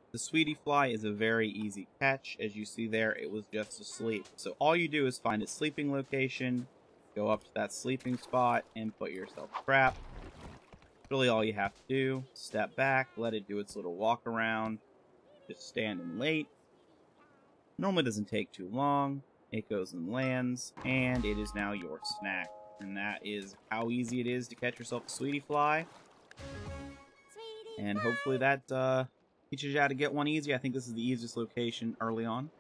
The sweetie fly is a very easy catch. As you see there, it was just asleep. So all you do is find its sleeping location, go up to that sleeping spot, and put yourself a trap. Really all you have to do, step back, let it do its little walk around, just stand and wait. Normally doesn't take too long. It goes and lands, and it is now your snack. And that is how easy it is to catch yourself a sweetie fly. And hopefully that teaches you how to get one easy. I think this is the easiest location early on.